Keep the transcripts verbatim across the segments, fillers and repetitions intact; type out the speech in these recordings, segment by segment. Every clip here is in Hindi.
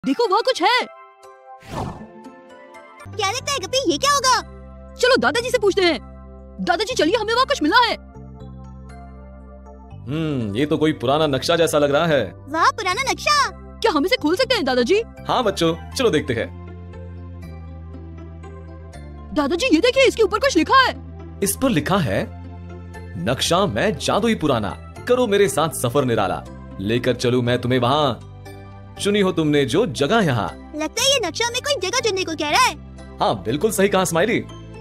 देखो वहाँ कुछ है। क्या लगता है गप्पी, ये क्या होगा? चलो दादाजी से पूछते हैं। दादाजी चलिए, हमें वहाँ कुछ मिला है। हम्म ये तो कोई पुराना नक्शा जैसा लग रहा है। वाह, पुराना नक्शा। क्या हम इसे खोल सकते हैं दादाजी? हाँ बच्चों, चलो देखते हैं। दादाजी ये देखिए, इसके ऊपर कुछ लिखा है। इस पर लिखा है, नक्शा मैं जादुई पुराना, करो मेरे साथ सफर निराला, लेकर चलूं मैं तुम्हें वहाँ, चुनी हो तुमने जो जगह यहाँ। लगता है ये नक्शा में कोई जगह चुनने को कह रहा है। हाँ बिल्कुल सही कहा स्माइली।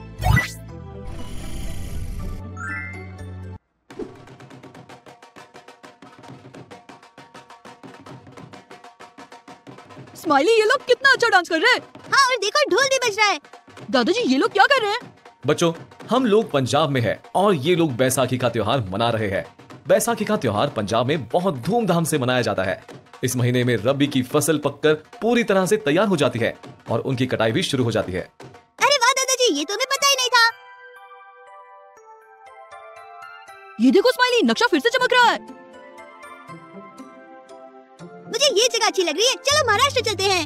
स्माइली, ये लोग कितना अच्छा डांस कर रहे हैं। हाँ, और देखो ढोल भी बज रहा है। दादाजी ये लोग क्या कर रहे हैं? बच्चों, हम लोग पंजाब में हैं और ये लोग बैसाखी का त्योहार मना रहे हैं। बैसाखी का त्योहार पंजाब में बहुत धूमधाम से मनाया जाता है। इस महीने में रबी की फसल पककर पूरी तरह से तैयार हो जाती है और उनकी कटाई भी शुरू हो जाती है। अरे वाह दादाजी, ये तो हमें पता ही नहीं था। ये देखो स्माइली, नक्शा फिर से चमक रहा है। मुझे ये जगह अच्छी लग रही है, चलो महाराष्ट्र चलते हैं।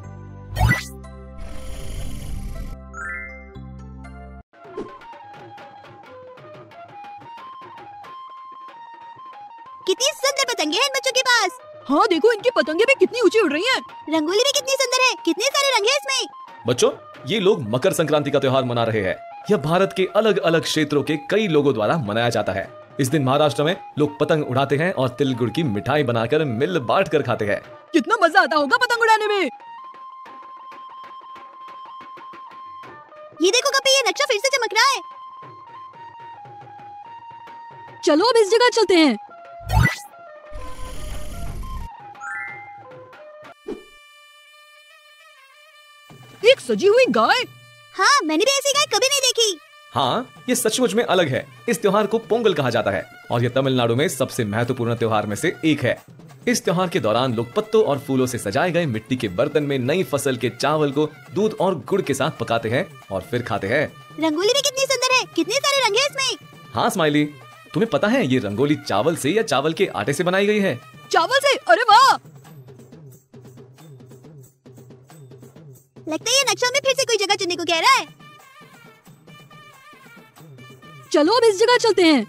कितनी सुंदर पतंगे हैं इन बच्चों के पास। हाँ देखो, इनकी पतंगे भी कितनी ऊंची उड़ रही हैं। रंगोली भी कितनी सुंदर है, कितने सारे रंग हैं इसमें। बच्चों, ये लोग मकर संक्रांति का त्योहार मना रहे हैं। यह भारत के अलग अलग क्षेत्रों के कई लोगों द्वारा मनाया जाता है। इस दिन महाराष्ट्र में लोग पतंग उड़ाते हैं और तिल गुड़ की मिठाई बनाकर मिल बांट कर खाते हैं। कितना मजा आता होगा पतंग उड़ाने में। ये देखो गप्पी, ये नक्शा फिर से चमक रहा है। चलो अब इस जगह चलते हैं। एक सजी हुई गाय। हाँ, मैंने भी ऐसी गाय कभी नहीं देखी। हाँ, ये सचमुच में अलग है। इस त्योहार को पोंगल कहा जाता है और ये तमिलनाडु में सबसे महत्वपूर्ण त्योहार में से एक है। इस त्योहार के दौरान लोग पत्तों और फूलों से सजाए गए मिट्टी के बर्तन में नई फसल के चावल को दूध और गुड़ के साथ पकाते हैं और फिर खाते हैं। रंगोली भी कितनी सुंदर है, कितने सारे रंग हैं इसमें। हाँ स्माइली, तुम्हें पता है ये रंगोली चावल से या चावल के आटे से बनाई गई है? चावल से? अरे वाह। लगता है ये नक्शा में फिर से कोई जगह चुनने को कह रहा है। चलो अब इस जगह चलते हैं।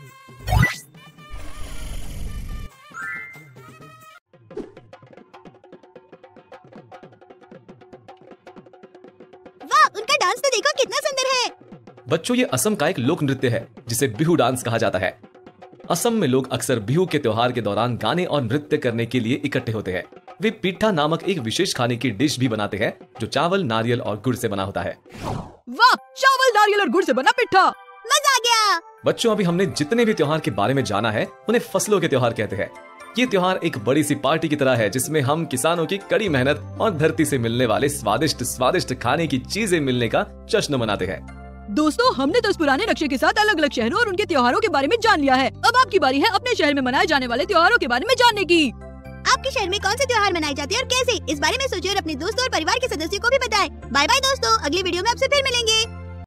वाह, उनका डांस तो देखो कितना सुंदर है। बच्चों, ये असम का एक लोक नृत्य है जिसे बिहू डांस कहा जाता है। असम में लोग अक्सर बिहू के त्योहार के दौरान गाने और नृत्य करने के लिए इकट्ठे होते हैं। वे पीठा नामक एक विशेष खाने की डिश भी बनाते हैं जो चावल, नारियल और गुड़ से बना होता है। वाह, चावल, नारियल और गुड़ से बना पिट्ठा। मजा आ गया। बच्चों, अभी हमने जितने भी त्योहार के बारे में जाना है उन्हें फसलों के त्योहार कहते हैं। ये त्योहार एक बड़ी सी पार्टी की तरह है जिसमें हम किसानों की कड़ी मेहनत और धरती से मिलने वाले स्वादिष्ट स्वादिष्ट खाने की चीजें मिलने का जश्न मनाते हैं। दोस्तों, हमने तो इस पुराने नक्शे के साथ अलग अलग शहरों और उनके त्योहारों के बारे में जान लिया है। अब आपकी बारी है अपने शहर में मनाए जाने वाले त्योहारों के बारे में जानने की। आपके शहर में कौन से त्योहार मनाए जाते हैं और कैसे, इस बारे में सोचिए और अपने दोस्तों और परिवार के सदस्यों को भी बताएं। बाय बाय दोस्तों, अगली वीडियो में आपसे फिर मिलेंगे।